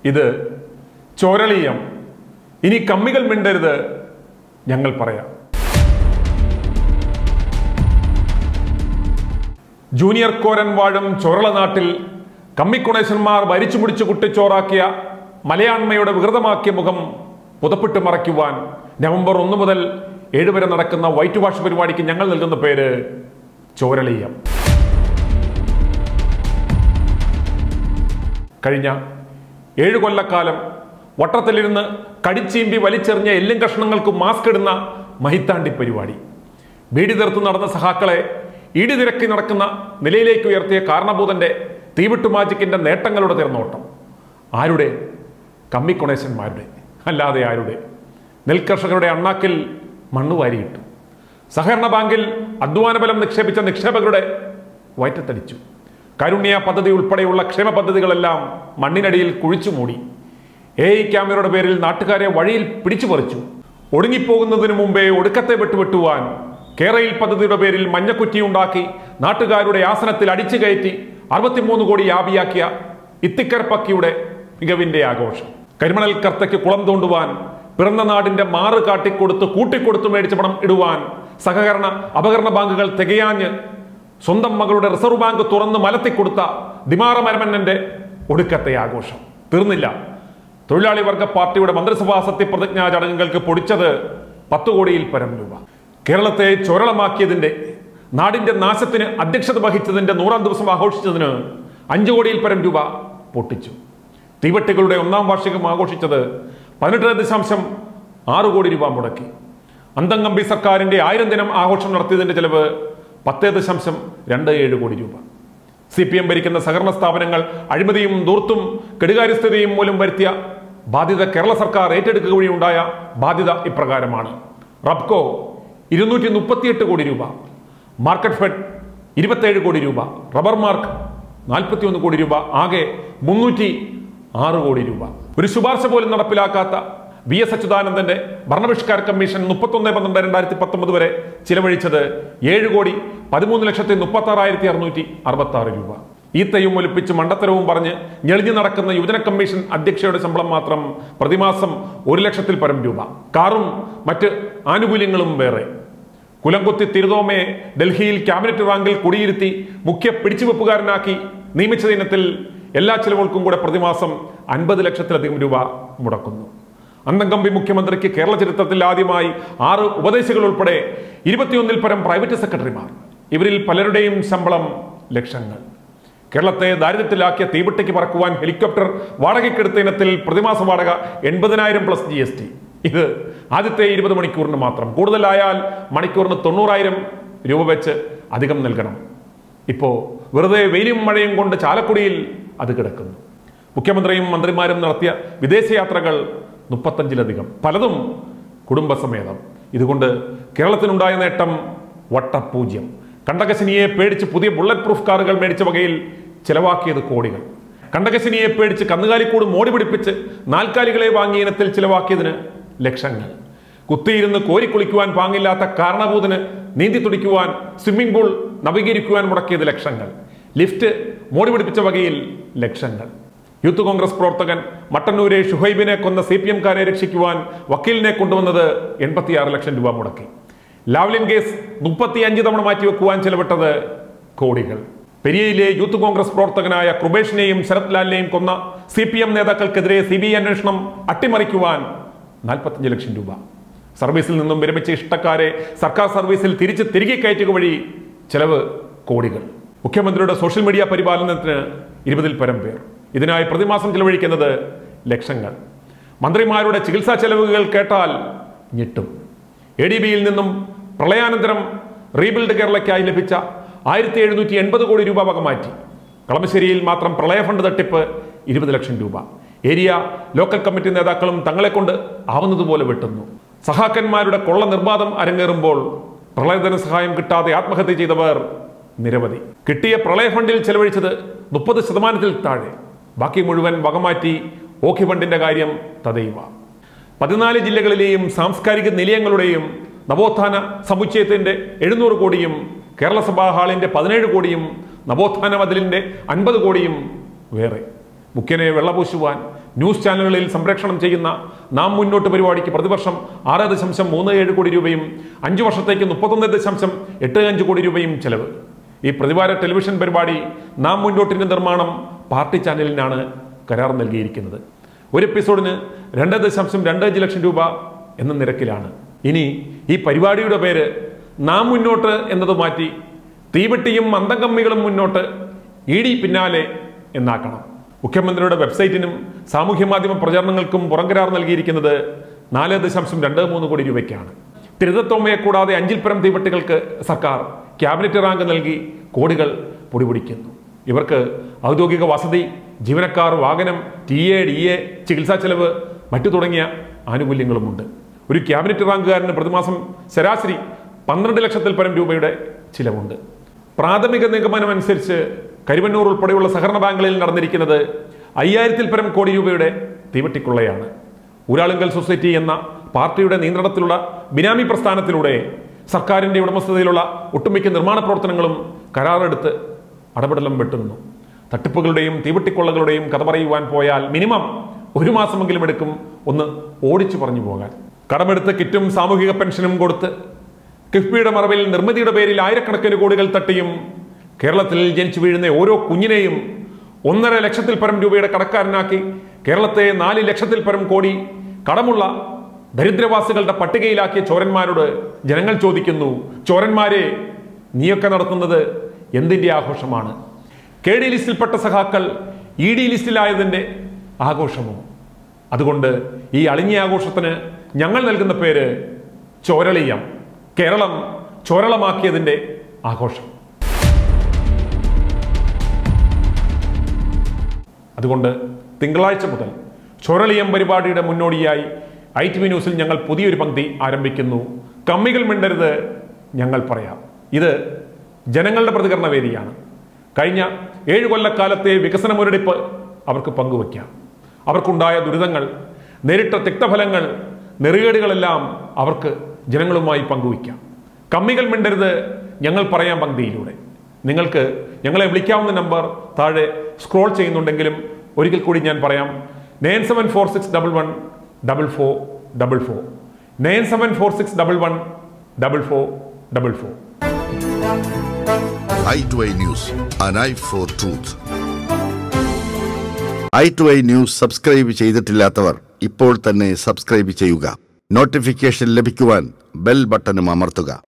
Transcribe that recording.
ഇത് ചോരളീയം. ഇനി കമ്മികൾ മിണ്ടരുത്, ഞങ്ങൾ പറയാം. ജൂനിയർ കോരൻ വാഴും ചോരള നാട്ടിൽ കമ്മിക്കുണേശന്മാർ ഭരിച്ചു മുടിച്ചു കുട്ടിച്ചോറാക്കിയ മലയാണ്മയുടെ വികൃതമാക്കിയ മുഖം പുതപ്പിട്ട് മറയ്ക്കുവാൻ നവംബർ 1 മുതൽ 7 വരെ നടക്കുന്ന വൈറ്റ് വാഷ് പരിപാടിക്ക് ഞങ്ങൾ നൽകുന്ന പേര് ചോരളീയം. കഴിഞ്ഞ 7 കൊല്ലക്കാലം വട്ടത്തിലിരുന്ന് കടിച്ചീമ്പി വലിച്ചെറിഞ്ഞ എല്ലും കഷ്ണങ്ങൾക്ക് മാസ്ക് ഇടുന്ന മഹിത്താണ്ടി പരിപാടി, ബീഡി തീർത്ത് നടന്ന സഹാക്കളെ ഇടി തിരക്കി നടക്കുന്ന നിലയിലേക്ക് ഉയർത്തിയ കാരണഭൂതന്റെ തീവിട്ടു മാജിക്കിന്റെ നേട്ടങ്ങളുടെ തീർന്നോട്ടം. ആരുടെ? കമ്മിക്കുണേശന്മാരുടെ, അല്ലാതെ ആരുടെ? നെൽകർഷകരുടെ അണ്ണാക്കിൽ മണ്ണ് വാരിയിട്ടു. സഹകരണ ബാങ്കിൽ അധ്വാനബലം നിക്ഷേപിച്ച നിക്ഷേപകരുടെ വയറ്റത്തടിച്ചു. കാരുണ്യ പദ്ധതി ഉൾപ്പെടെയുള്ള ക്ഷേമ പദ്ധതികളെല്ലാം മണ്ണിനടിയിൽ കുഴിച്ചു മൂടി. AI ക്യാമറയുടെ പേരിൽ നാട്ടുകാരെ വഴിയിൽ പിടിച്ചു പറിച്ചു. ഒടുങ്ങിപ്പോകുന്നതിനു മുമ്പേ ഒടുക്കത്തെ വെട്ടുവെട്ടുവാൻ കേരയിൽ പദ്ധതിയുടെ പേരിൽ മഞ്ഞക്കുറ്റിയുണ്ടാക്കി നാട്ടുകാരുടെ ആസനത്തിൽ അടിച്ചു കയറ്റി 63 കോടി യാബിയാക്കിയ ഇത്തിക്കർ പക്കിയുടെ മികവിന്റെ ആഘോഷം. കരിമണൽ കർത്തയ്ക്ക് കുളം തോണ്ടുവാൻ പിറന്ന നാടിന്റെ മാറ് കാട്ടിക്കൊടുത്ത് കൂട്ടിക്കൊടുത്ത് മേടിച്ച പണം ഇടുവാൻ സഹകരണ അപകരണ ബാങ്കുകൾ തികയാഞ്ഞ് സ്വന്തം മകളുടെ റിസർവ് ബാങ്ക് തുറന്ന് മലത്തിക്കൊടുത്ത ദിമാറ മരമന്നന്റെ ഒടുക്കത്തെ ആഘോഷം. തീർന്നില്ല. തൊഴിലാളി വർഗ പാർട്ടിയുടെ മന്ത്രിസഭാ സത്യപ്രതിജ്ഞാ ചടങ്ങുകൾക്ക് പൊടിച്ചത് 10 കോടിയിൽ പരം രൂപ. കേരളത്തെ ചോരളമാക്കിയതിന്റെ, നാടിന്റെ നാശത്തിന് അധ്യക്ഷത വഹിച്ചതിന്റെ 100ാം ദിവസം ആഘോഷിച്ചതിന് 5 കോടിയിൽ പരം രൂപ പൊട്ടിച്ചു. തീവട്ടികളുടെ 1ാം വാർഷികം ആഘോഷിച്ചത് 18.6 കോടി രൂപ മുടക്കി. അന്തംകമ്പി സർക്കാരിന്റെ 1000 ദിനം ആഘോഷം നടത്തിയതിന്റെ ചെലവ് 10.27 കോടി രൂപ. CPM ഭരിക്കുന്ന സഹകരണ സ്ഥാപനങ്ങൾ അഴിമതിയും ദൂർത്തും കെടുകാര്യസ്ഥതയും മൂലം വരുത്തിയ ബാധ്യത കേരള സർക്കാർ ഏറ്റെടുക്കുക വഴിയുണ്ടായ ബാധ്യത ഇപ്രകാരമാണ്. റബ്കോ 238 കോടി രൂപ, മാർക്കറ്റ് ഫെഡ് 27 കോടി രൂപ, റബ്ബർ മാർക്ക് 41 കോടി രൂപ, ആകെ 306 കോടി രൂപ. ഒരു ശുപാർശ പോലും നടപ്പിലാക്കാത്ത VS അച്യുതാനന്ദന്റെ ഭരണപരിഷ്കാര കമ്മീഷൻ 31/12/2019 വരെ ചിലവഴിച്ചത് 7,13,36,666 രൂപ. ഈത്തയും ഒലിപ്പിച്ച് മണ്ടത്തരവും പറഞ്ഞ് ഞെളിഞ്ഞു നടക്കുന്ന യുവജന കമ്മീഷൻ അധ്യക്ഷയുടെ ശമ്പളം മാത്രം പ്രതിമാസം 1 ലക്ഷത്തിൽ പരം രൂപ. കാറും മറ്റ് ആനുകൂല്യങ്ങളും വേറെ. കുലംകുത്തി തിരുതോമയെ ഡൽഹിയിൽ ക്യാബിനറ്റ് റാങ്കിൽ കുടിയിരുത്തി മുഖ്യ പിടിച്ചുവെപ്പുകാരനാക്കി നിയമിച്ച ദിനത്തിൽ എല്ലാ ചെലവുകൾക്കും കൂടെ പ്രതിമാസം 50 ലക്ഷത്തിലധികം രൂപ മുടക്കുന്നു. അന്തംകമ്പി മുഖ്യമന്ത്രിക്ക് കേരള ചരിത്രത്തിൽ ആദ്യമായി 6 ഉപദേശികൾ ഉൾപ്പെടെ 21-ൽ പരം പ്രൈവറ്റ് സെക്രട്ടറിമാർ. ഇവരിൽ പലരുടെയും ശമ്പളം ലക്ഷങ്ങൾ. കേരളത്തെ ദാരിദ്ര്യത്തിലാക്കിയ തീവട്ടിക്ക് പറക്കുവാൻ ഹെലികോപ്റ്റർ വാടകയ്ക്കെടുത്ത ഇനത്തിൽ പ്രതിമാസ വാടക 80,000 പ്ലസ് GST. ഇത് ആദ്യത്തെ 20 മണിക്കൂറിന് മാത്രം. കൂടുതലായാൽ മണിക്കൂറിന് 90,000 രൂപ വെച്ച് അധികം നൽകണം. ഇപ്പോൾ വെറുതെ വെയിലും മഴയും കൊണ്ട് ചാലക്കുടിയിൽ അത് കിടക്കുന്നു. മുഖ്യമന്ത്രിയും മന്ത്രിമാരും നടത്തിയ വിദേശയാത്രകൾ 35-ലധികം, പലതും കുടുംബസമേതം. ഇതുകൊണ്ട് കേരളത്തിനുണ്ടായ നേട്ടം വട്ടപൂജ്യം. കണ്ടകശനിയെ പേടിച്ച് പുതിയ ബുള്ളറ്റ് പ്രൂഫ് കാറുകൾ മേടിച്ച വകയിൽ ചിലവാക്കിയത് കോടികൾ. കണ്ടകശനിയെ പേടിച്ച് കന്നുകാലിക്കൂട് മോടി പിടിപ്പിച്ച് നാൽക്കാലികളെ വാങ്ങിയ ഇനത്തിൽ ചിലവാക്കിയതിന് ലക്ഷങ്ങൾ. കുത്തിയിരുന്ന് കോരിക്കുളിക്കുവാൻ പാങ്ങില്ലാത്ത കാരണഭൂതന് നീന്തി തുടിക്കുവാൻ സ്വിമ്മിംഗ് പൂൾ നവീകരിക്കുവാൻ മുടക്കിയത് ലക്ഷങ്ങൾ. ലിഫ്റ്റ് മോടി പിടിപ്പിച്ച വകയിൽ ലക്ഷങ്ങൾ. യൂത്ത് കോൺഗ്രസ് പ്രവർത്തകൻ മട്ടന്നൂരെ ഷുഹൈബിനെ കൊന്ന CPM-കാരെ രക്ഷിക്കുവാൻ വക്കീലിനെ കൊണ്ടുവന്നത് 86 ലക്ഷം രൂപ മുടക്കി. ലാവ്ലിൻ കേസ് 35 തവണ മാറ്റിവെക്കുവാൻ ചെലവിട്ടത് കോടികൾ. പെരിയയിലെ യൂത്ത് കോൺഗ്രസ് പ്രവർത്തകനായ കൃപേഷിനെയും ശരത് ലാലിനെയും കൊന്ന CPM നേതാക്കൾക്കെതിരെ CBI അന്വേഷണം അട്ടിമറിക്കുവാൻ 45 ലക്ഷം രൂപ. സർവീസിൽ നിന്നും വിരമിച്ച ഇഷ്ടക്കാരെ സർക്കാർ സർവീസിൽ തിരികെ കയറ്റുക വഴി ചെലവ് കോടികൾ. മുഖ്യമന്ത്രിയുടെ സോഷ്യൽ മീഡിയ പരിപാലനത്തിന് 20-ൽ പരം പേർ. ഇതിനായി പ്രതിമാസം ചെലവഴിക്കുന്നത് ലക്ഷങ്ങൾ. മന്ത്രിമാരുടെ ചികിത്സാ ചെലവുകൾ കേട്ടാൽ ഞെട്ടും. ADB-യിൽ നിന്നും പ്രളയാനന്തരം റീബിൽഡ് കേരളയ്ക്കായി ലഭിച്ച 1780 കോടി രൂപ വക മാറ്റി. കളമശ്ശേരിയിൽ മാത്രം പ്രളയ ഫണ്ട് തട്ടിപ്പ് 20 ലക്ഷം രൂപ. ഏരിയ ലോക്കൽ കമ്മിറ്റി നേതാക്കളും തങ്ങളെ കൊണ്ട് ആവുന്നതുപോലെ വെട്ടുന്നു. സഹാക്കന്മാരുടെ കൊള്ള നിർബാധം അരങ്ങേറുമ്പോൾ പ്രളയധന സഹായം കിട്ടാതെ ആത്മഹത്യ ചെയ്തവർ നിരവധി. കിട്ടിയ പ്രളയ ഫണ്ടിൽ ചെലവഴിച്ചത് 30% താഴെ. ബാക്കി മുഴുവൻ വകമാറ്റി ഓഖി ഫണ്ടിന്റെ കാര്യം തദൈവ. 14 ജില്ലകളിലെയും സാംസ്കാരിക നിലയങ്ങളുടെയും നവോത്ഥാന സമുച്ചയത്തിന്റെ 700 കോടിയും കേരള സഭാ ഹാളിന്റെ 17 കോടിയും നവോത്ഥാന മതിലിന്റെ 50 കോടിയും വേറെ. മുഖ്യനെ വെള്ളപൂശുവാൻ ന്യൂസ് ചാനലുകളിൽ സംപ്രേഷണം ചെയ്യുന്ന നാം മുന്നോട്ട് പരിപാടിക്ക് പ്രതിവർഷം 6.37 കോടി രൂപയും 5 വർഷത്തേക്ക് 31.85 കോടി രൂപയും ചെലവ്. ഈ പ്രതിവാര ടെലിവിഷൻ പരിപാടി നാം മുന്നോട്ടിന്റെ നിർമ്മാണം പാർട്ടി ചാനലിനാണ് കരാർ നൽകിയിരിക്കുന്നത്. ഒരു എപ്പിസോഡിന് 2.25 ലക്ഷം രൂപ എന്ന നിരക്കിലാണ്. ഇനി ഈ പരിപാടിയുടെ പേര് നാം മുന്നോട്ട് എന്നത് മാറ്റി തീവെട്ടിയും മന്ദകമ്മികളും മുന്നോട്ട് ED പിന്നാലെ എന്നാക്കണം. മുഖ്യമന്ത്രിയുടെ വെബ്സൈറ്റിനും സാമൂഹ്യ മാധ്യമ പ്രചാരണങ്ങൾക്കും പുറംകരാർ നൽകിയിരിക്കുന്നത് 4.23 കോടി രൂപയ്ക്കാണ്. തിരുതത്തോമയെ കൂടാതെ 5-ൽ പരം തീവെട്ടികൾക്ക് സർക്കാർ ക്യാബിനറ്റ് റാങ്ക് നൽകി കോടികൾ പൊടിപിടിക്കുന്നു. ഇവർക്ക് ഔദ്യോഗിക വസതി, ജീവനക്കാർ, വാഹനം, TA, DA, ചികിത്സാ ചെലവ് മറ്റു തുടങ്ങിയ ആനുകൂല്യങ്ങളുമുണ്ട്. ഒരു ക്യാബിനറ്റ് റാങ്കുകാരന് പ്രതിമാസം ശരാശരി 12 ലക്ഷത്തിൽ പരം രൂപയുടെ ചിലവുണ്ട്. പ്രാഥമിക നിഗമനം അനുസരിച്ച് കരിവന്നൂർ ഉൾപ്പെടെയുള്ള സഹകരണ ബാങ്കുകളിൽ നടന്നിരിക്കുന്നത് 5000-ൽ പരം കോടി രൂപയുടെ തീവെട്ടിക്കൊള്ളയാണ്. ഊരാളുങ്കൽ സൊസൈറ്റി എന്ന പാർട്ടിയുടെ നിയന്ത്രണത്തിലുള്ള ബിനാമി പ്രസ്ഥാനത്തിലൂടെ സർക്കാരിന്റെ ഉടമസ്ഥതയിലുള്ള ഒട്ടുമിക്ക നിർമ്മാണ പ്രവർത്തനങ്ങളും കരാറെടുത്ത് അടപടലം വെട്ടുന്നു. തട്ടിപ്പുകളുടെയും തീവെട്ടിക്കൊള്ളകളുടെയും കഥ പറയുവാൻ പോയാൽ മിനിമം 1 മാസമെങ്കിലും എടുക്കും ഒന്ന് ഓടിച്ചു പറഞ്ഞു പോകാൻ. കടമെടുത്ത് കിറ്റും സാമൂഹിക പെൻഷനും കൊടുത്ത് കിഫ്ബിയുടെ മറവിൽ നിർമ്മിതിയുടെ പേരിൽ ആയിരക്കണക്കിന് കോടികൾ തട്ടിയും കേരളത്തിൽ ജനിച്ചു വീഴുന്ന ഓരോ കുഞ്ഞിനെയും 1.5 ലക്ഷത്തിൽ പരം രൂപയുടെ കടക്കാരനാക്കി കേരളത്തെ 4 ലക്ഷത്തിൽ പരം കോടി കടമുള്ള ദരിദ്രവാസികളുടെ പട്ടികയിലാക്കിയ ചോരന്മാരോട് ജനങ്ങൾ ചോദിക്കുന്നു, ചോരന്മാരെ, നീയൊക്കെ നടത്തുന്നത് എന്തിൻ്റെ ആഘോഷമാണ്? KD ലിസ്റ്റിൽപ്പെട്ട സഖാക്കൾ ED ലിസ്റ്റിലായതിൻ്റെ ആഘോഷമോ? അതുകൊണ്ട് ഈ അളിഞ്ഞ ആഘോഷത്തിന് ഞങ്ങൾ നൽകുന്ന പേര് ചോരളീയം, കേരളം ചോരളമാക്കിയതിൻ്റെ ആഘോഷം. അതുകൊണ്ട് തിങ്കളാഴ്ച മുതൽ ചൊറളീയം പരിപാടിയുടെ മുന്നോടിയായി ITV ന്യൂസിൽ ഞങ്ങൾ പുതിയൊരു പങ്ക്തി ആരംഭിക്കുന്നു. കമ്മികൾ മിണ്ടരുത്, ഞങ്ങൾ പറയാം. ഇത് ജനങ്ങളുടെ പ്രതികരണ വേദിയാണ്. കഴിഞ്ഞ 7 കൊല്ലക്കാലത്തെ വികസന മുരടിപ്പ് അവർക്ക് പങ്കുവയ്ക്കാം. അവർക്കുണ്ടായ ദുരിതങ്ങൾ, നേരിട്ട തിക്തഫലങ്ങൾ, നെറുകേടുകളെല്ലാം അവർക്ക് ജനങ്ങളുമായി പങ്കുവയ്ക്കാം. കമ്മികൾ മിണ്ടരുത്, ഞങ്ങൾ പറയാം പങ്ക്തിയിലൂടെ. നിങ്ങൾക്ക് ഞങ്ങളെ വിളിക്കാവുന്ന നമ്പർ താഴെ സ്ക്രോൾ ചെയ്യുന്നുണ്ടെങ്കിലും ഒരിക്കൽ കൂടി ഞാൻ പറയാം: 9746114444 9746114444. i2i News, an eye for truth. i2i News subscribe ചെയ്തിട്ടില്ലാത്തവർ ഇപ്പോൾ തന്നെ സബ്സ്ക്രൈബ് ചെയ്യുക. നോട്ടിഫിക്കേഷൻ ലഭിക്കുവാൻ ബെൽ ബട്ടണും അമർത്തുക.